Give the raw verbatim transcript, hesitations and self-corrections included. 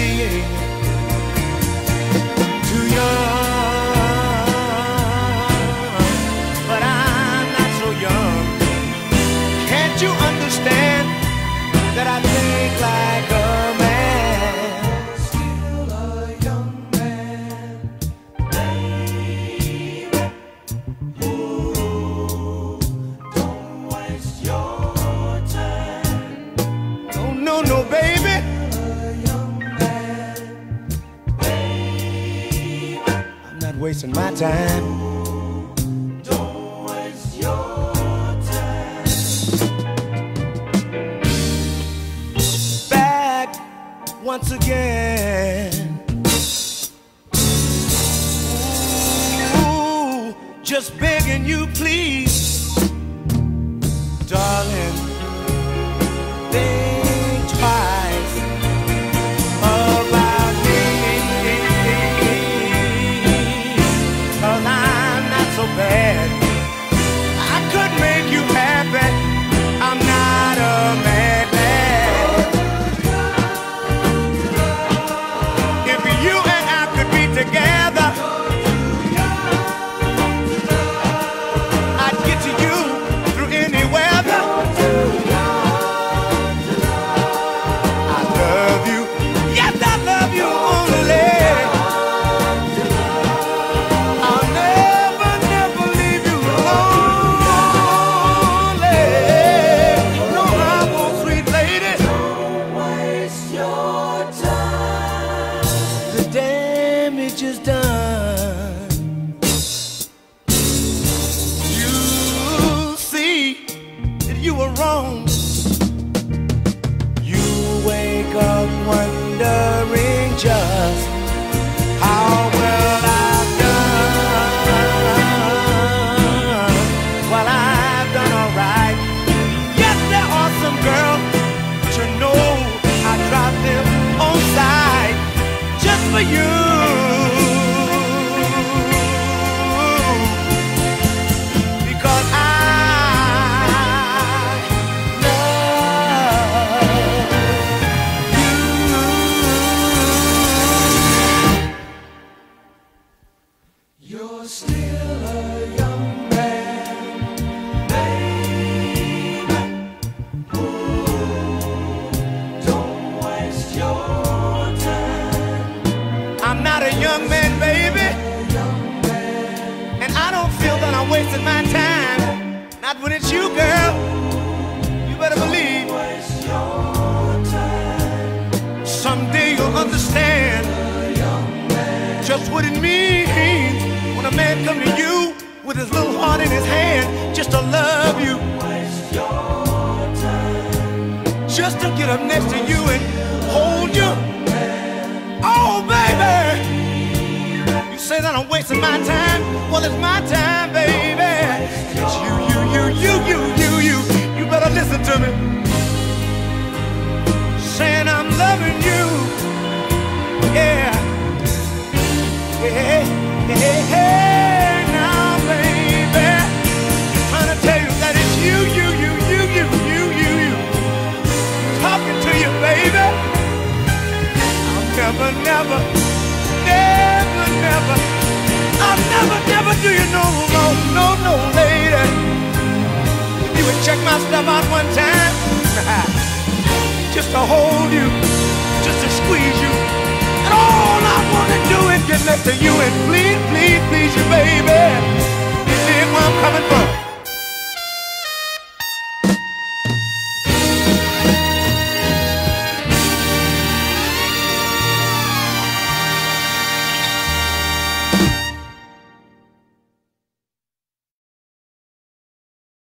being too young, but I'm not so young. Can't you understand that I think like a man? Still a young man, baby. Ooh, don't waste your time. No, no, no, baby. A young man, baby. I'm not wasting my time. Don't waste your time. Back once again. Ooh, just begging you, please, darling, think twice about me, 'cause I'm not so bad. I could make you happy. I'm not a madman. If you and I could be together, I'd get to you through any weather. I love you, yes, I love you only. I'll never, never leave you lonely. No, I won't, sweet lady. Don't waste your time. The damage is done. You see that you were wrong. You wake up wondering just how well I've done. Well, I've done all right. Yes, there are some girls, but you know I drop them on side just for you. Because I you're still a young man, baby. Ooh, don't waste your time. I'm not a young man, baby, and I don't feel that I'm wasting my time. Not when it's you, girl. You better believe. Someday you'll understand just what it means when a man come to you with his little heart in his hand just to love you, just to get up next to you and hold you. Oh, baby, you say that I'm wasting my time. Well, it's my time, baby. It's you, you, you, you, you, you, you. You better listen to me. Saying I'm loving you, yeah. Hey, hey, hey, now, baby, trying to tell you that it's you, you, you, you, you, you, you, you, talking to you, baby. I'll never, never, never, never, I'll never, never do you no wrong, no, no, lady. If you would check my stuff out one time, just to hold you, just to squeeze you. And all I wanna do is get next to you and please, please, please.